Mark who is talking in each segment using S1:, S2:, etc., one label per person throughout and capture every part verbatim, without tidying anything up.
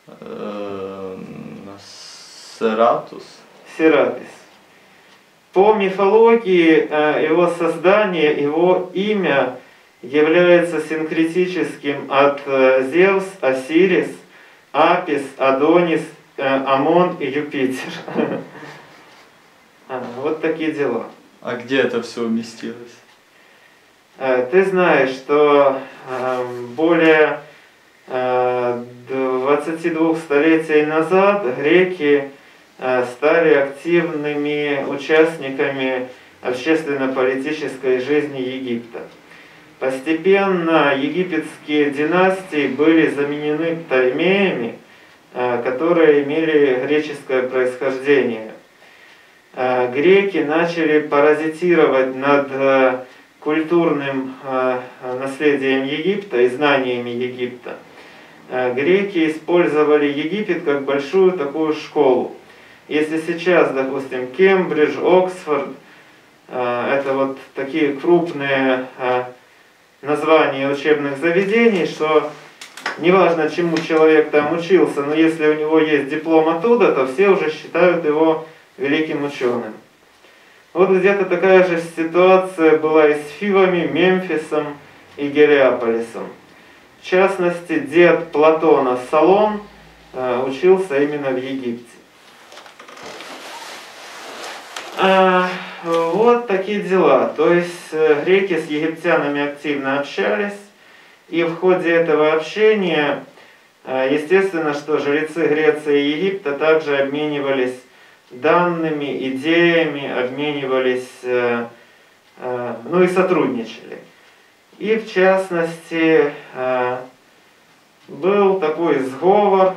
S1: Э, Сератус.
S2: Серапис. По мифологии его создание, его имя является синкретическим от Зевс, Осирис, Апис, Адонис, Амон и Юпитер. Вот такие дела.
S1: А где это все уместилось?
S2: Ты знаешь, что более двадцати двух столетий назад греки стали активными участниками общественно-политической жизни Египта. Постепенно египетские династии были заменены Птолемеями, которые имели греческое происхождение. Греки начали паразитировать над культурным наследием Египта и знаниями Египта. Греки использовали Египет как большую такую школу. Если сейчас, допустим, Кембридж, Оксфорд, это вот такие крупные названия учебных заведений, что неважно, чему человек там учился, но если у него есть диплом оттуда, то все уже считают его великим ученым. Вот где-то такая же ситуация была и с Фивами, Мемфисом и Гелиополисом. В частности, дед Платона Солон учился именно в Египте. А, вот такие дела. То есть греки с египтянами активно общались, и в ходе этого общения, естественно, что жрецы Греции и Египта также обменивались данными, идеями, обменивались, ну и сотрудничали. И в частности, был такой сговор,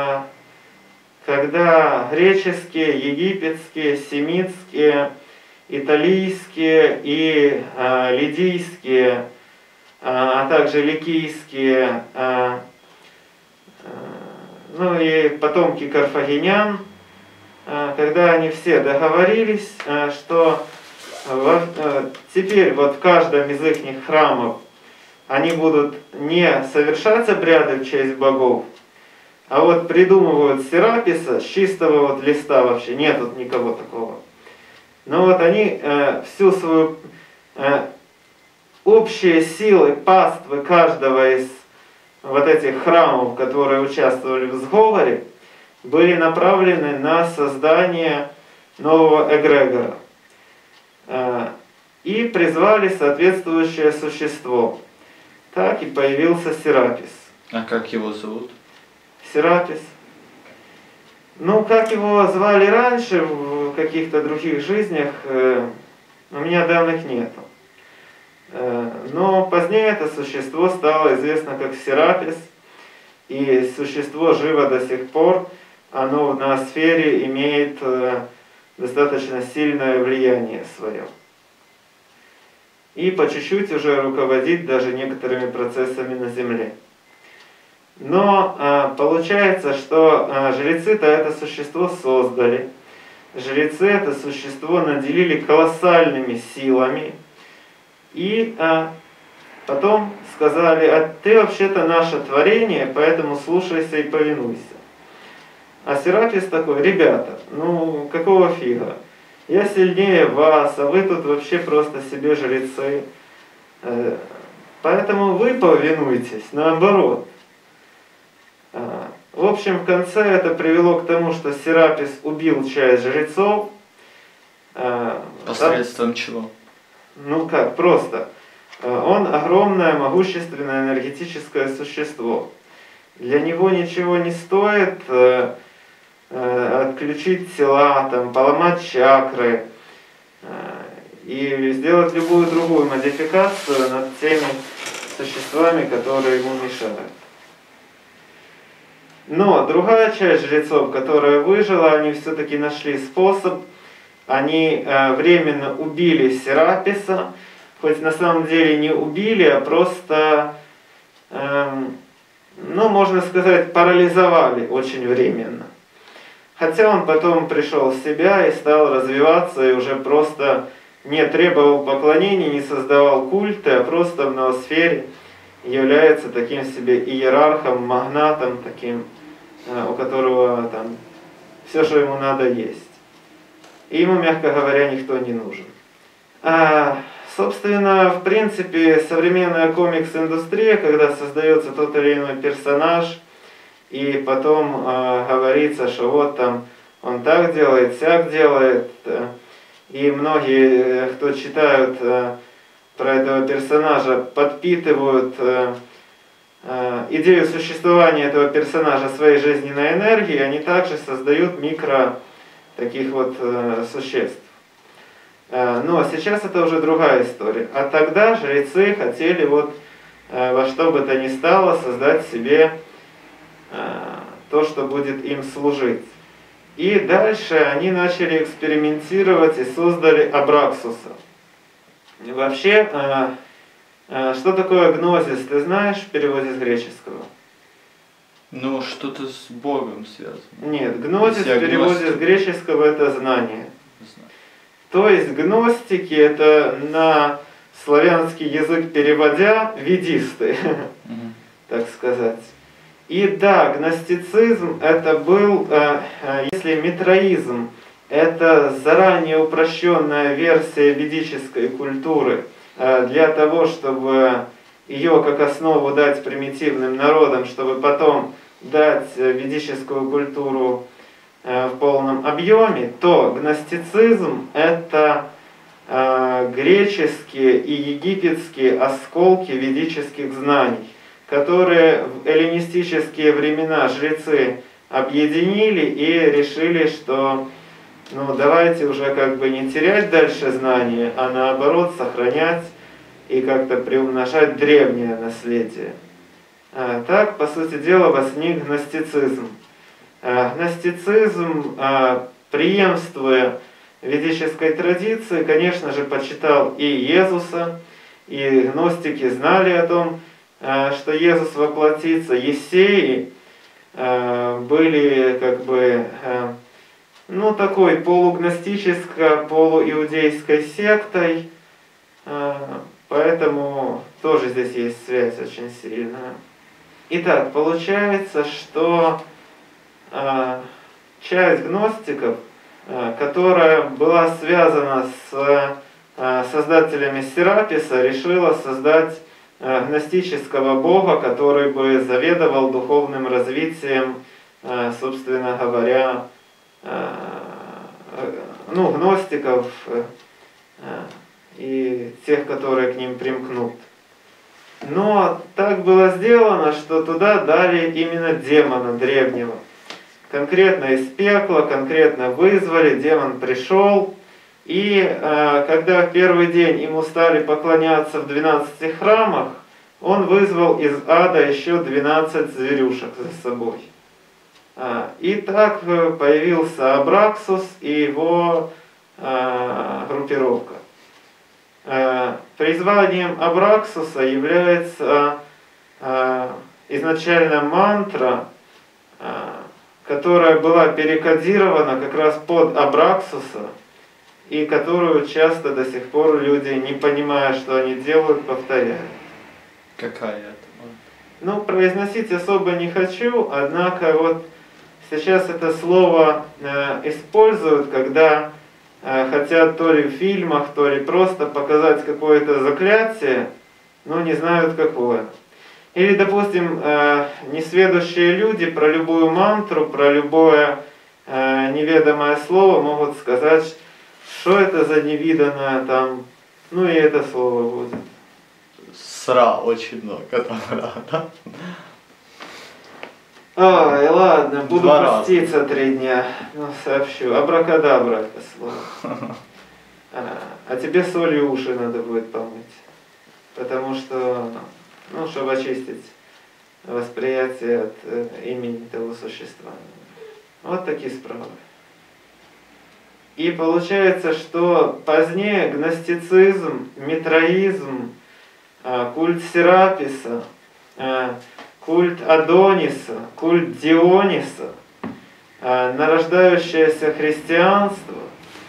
S2: когда греческие, египетские, семитские, италийские и э, лидийские, э, а также ликийские, э, э, ну и потомки карфагенян, э, когда они все договорились, э, что во, э, теперь вот в каждом из их храмов они будут не совершать обряды в честь богов, а вот придумывают Сераписа с чистого вот листа, вообще нет тут никого такого. Но вот они э, всю свою э, общие силы паствы каждого из вот этих храмов, которые участвовали в сговоре, были направлены на создание нового эгрегора. Э, и призвали соответствующее существо. Так и появился Серапис.
S1: А как его зовут?
S2: Серапис. Ну, как его звали раньше, в каких-то других жизнях, э, у меня данных нету. Э, но позднее это существо стало известно как Серапис, и существо живо до сих пор, оно в ноосфере имеет э, достаточно сильное влияние свое. И по чуть-чуть уже руководит даже некоторыми процессами на Земле. Но э, получается, что э, жрецы-то это существо создали. Жрецы это существо наделили колоссальными силами. И э, потом сказали: а ты вообще-то наше творение, поэтому слушайся и повинуйся. А Серапис такой: ребята, ну какого фига? Я сильнее вас, а вы тут вообще просто себе жрецы. Э, поэтому вы повинуйтесь, наоборот. В общем, в конце это привело к тому, что Серапис убил часть жрецов.
S1: Посредством
S2: да?
S1: чего?
S2: Ну как, просто. Он огромное, могущественное энергетическое существо. Для него ничего не стоит отключить тела, там, поломать чакры и сделать любую другую модификацию над теми существами, которые ему мешают. Но другая часть жрецов, которая выжила, они все-таки нашли способ. Они э, временно убили Сераписа, хоть на самом деле не убили, а просто, э, ну, можно сказать, парализовали очень временно. Хотя он потом пришел в себя и стал развиваться, и уже просто не требовал поклонений, не создавал культы, а просто в ноосфере является таким себе иерархом, магнатом, таким у которого там все, что ему надо, есть. И ему, мягко говоря, никто не нужен. А, собственно, в принципе, современная комикс-индустрия, когда создается тот или иной персонаж, и потом э, говорится, что вот там он так делает, сяк делает, э, и многие, кто читают э, про этого персонажа, подпитывают э, э, идею существования этого персонажа своей жизненной энергией, они также создают микро таких вот э, существ. Э, но сейчас это уже другая история. А тогда жрецы хотели вот э, во что бы то ни стало создать себе то, что будет им служить. И дальше они начали экспериментировать и создали Абраксуса. Вообще, что такое гнозис, ты знаешь в переводе с греческого?
S1: Ну, что-то с Богом связано.
S2: Нет, гнозис в переводе с греческого это знание. То есть гностики это на славянский язык переводя ведисты, так сказать. И да, гностицизм это был, если митраизм, это заранее упрощенная версия ведической культуры для того, чтобы ее как основу дать примитивным народам, чтобы потом дать ведическую культуру в полном объеме, то гностицизм это греческие и египетские осколки ведических знаний, которые в эллинистические времена жрецы объединили и решили, что ну давайте уже как бы не терять дальше знания, а наоборот сохранять и как-то приумножать древнее наследие. А, так, по сути дела, возник гностицизм. А, гностицизм, а, преемствуя ведической традиции, конечно же, почитал и Иисуса, и гностики знали о том, что Иисус воплотится. Ессеи были как бы ну такой полугностической, полуиудейской сектой, поэтому тоже здесь есть связь очень сильная. Итак, получается, что часть гностиков, которая была связана с создателями Сераписа, решила создать гностического бога, который бы заведовал духовным развитием, собственно говоря, ну, гностиков и тех, которые к ним примкнут. Но так было сделано, что туда дали именно демона древнего. Конкретно из пекла, конкретно вызвали, демон пришел. И э, когда в первый день ему стали поклоняться в двенадцати храмах, он вызвал из ада еще двенадцать зверюшек за собой. А, и так появился Абраксус и его э, группировка. Э, призванием Абраксуса является э, изначально мантра, э, которая была перекодирована как раз под Абраксуса, и которую часто до сих пор люди, не понимая, что они делают, повторяют.
S1: Какая это?
S2: Ну, произносить особо не хочу, однако вот сейчас это слово э, используют, когда э, хотят то ли в фильмах, то ли просто показать какое-то заклятие, но не знают какое. Или, допустим, э, несведущие люди про любую мантру, про любое э, неведомое слово могут сказать, что это за невиданное там, ну и это слово будет.
S1: Сра очень много там, да?
S2: Ой, ладно, буду
S1: Два
S2: поститься раза. три дня, ну сообщу. Абракадабра это слово. А, а тебе солью уши надо будет помыть, потому что, ну, чтобы очистить восприятие от э, имени того существа. Вот такие справы. И получается, что позднее гностицизм, митраизм, культ Сераписа, культ Адониса, культ Диониса, нарождающееся христианство,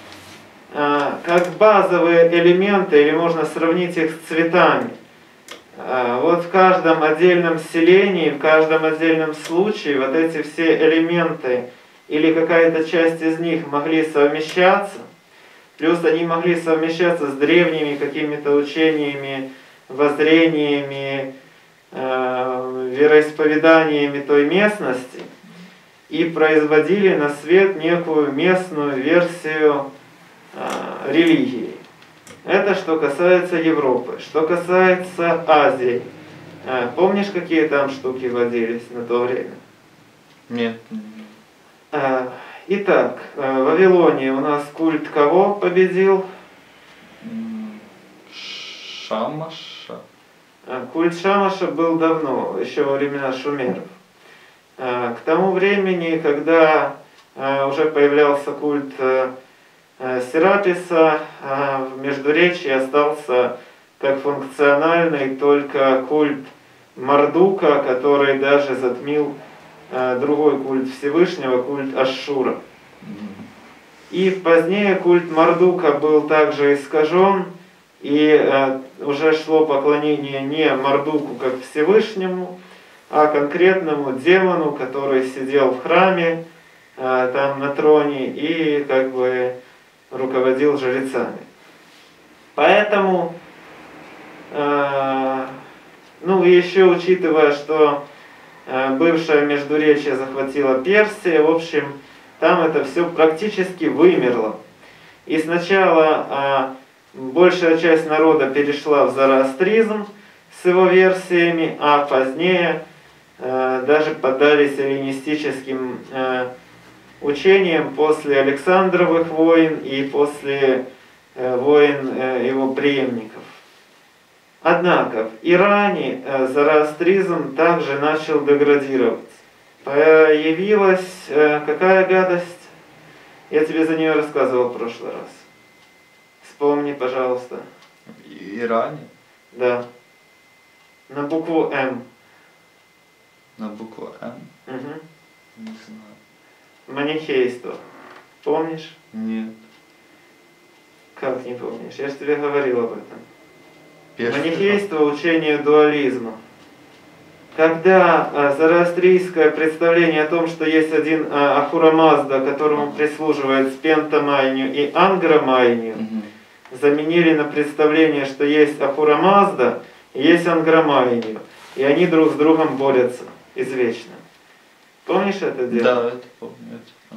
S2: как базовые элементы, или можно сравнить их с цветами, А, Вот в каждом отдельном селении, в каждом отдельном случае вот эти все элементы или какая-то часть из них могли совмещаться, плюс они могли совмещаться с древними какими-то учениями, воззрениями, э, вероисповеданиями той местности и производили на свет некую местную версию э, религии. Это что касается Европы. Что касается Азии. Помнишь, какие там штуки водились на то время?
S1: Нет.
S2: Итак, в Вавилонии у нас культ кого победил?
S1: Шамаша.
S2: Культ Шамаша был давно, еще во времена шумеров. К тому времени, когда уже появлялся культ Сераписа, в Междуречии остался как функциональный только культ Мардука, который даже затмил другой культ Всевышнего, культ Ашшура. И позднее культ Мардука был также искажен, и уже шло поклонение не Мардуку как Всевышнему, а конкретному демону, который сидел в храме, там на троне, и как бы руководил жрецами. Поэтому, э, ну и еще учитывая, что э, бывшее Междуречье захватила Персия, в общем, там это все практически вымерло. И сначала э, большая часть народа перешла в зороастризм с его версиями, а позднее э, даже поддались эллинистическим э, учением после Александровых войн и после э, войн э, его преемников. Однако в Иране э, зороастризм также начал деградировать. Появилась э, какая гадость? Я тебе за нее рассказывал в прошлый раз. Вспомни, пожалуйста.
S1: В Иране?
S2: Да. На букву М.
S1: На букву М?
S2: Угу.
S1: Не знаю.
S2: Манихейство. Помнишь?
S1: Нет.
S2: Как не помнишь? Я же тебе говорил об этом.
S1: Пешка.
S2: Манихейство – учение дуализма. Когда а, зороастрийское представление о том, что есть один а, Ахура Мазда, которому прислуживает Спента Майню и Ангра Майню,
S1: Угу.
S2: заменили на представление, что есть Ахура Мазда и есть Ангра Майню, и они друг с другом борются извечно. Помнишь это дело?
S1: Да, это помню. Это,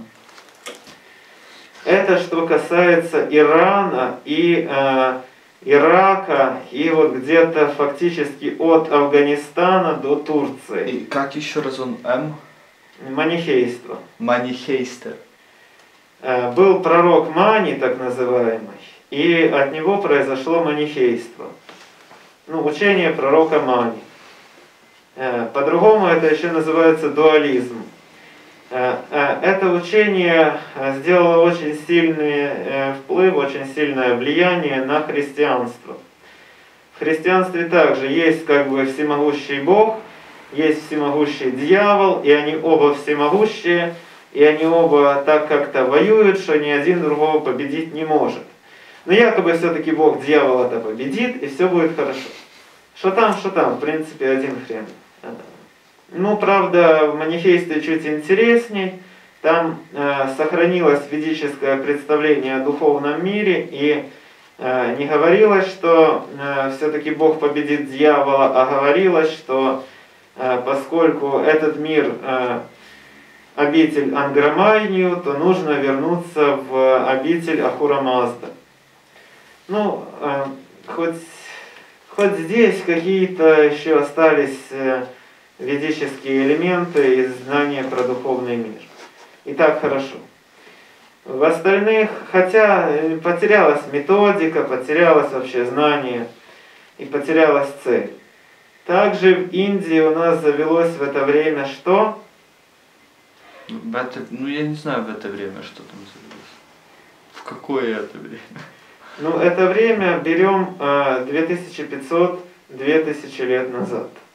S2: это что касается Ирана и э, Ирака, и вот где-то фактически от Афганистана до Турции.
S1: И как еще раз он М?
S2: Манихейство.
S1: Манихейстер.
S2: Э, был пророк Мани, так называемый, и от него произошло манихейство. Ну, учение пророка Мани. По-другому это еще называется дуализм. Это учение сделало очень сильный вплыв, очень сильное влияние на христианство. В христианстве также есть как бы всемогущий Бог, есть всемогущий дьявол, и они оба всемогущие, и они оба так как-то воюют, что ни один другого победить не может. Но якобы все-таки Бог дьявола-то победит, и все будет хорошо. Что там, что там, в принципе, один хрен. Ну, правда, в манихействе чуть интересней. Там э, сохранилось ведическое представление о духовном мире, и э, не говорилось, что э, все-таки Бог победит дьявола, а говорилось, что э, поскольку этот мир э, обитель Анграмайнию, то нужно вернуться в обитель Ахура Мазда. Ну, э, хоть, хоть здесь какие-то еще остались э, ведические элементы и знания про духовный мир. И так хорошо. В остальных, хотя потерялась методика, потерялось вообще знание и потерялась цель. Также в Индии у нас завелось в это время что?
S1: В это, ну я не знаю в это время, что там завелось. В какое это время?
S2: Ну это время берем две тысячи пятьсот — две тысячи лет назад.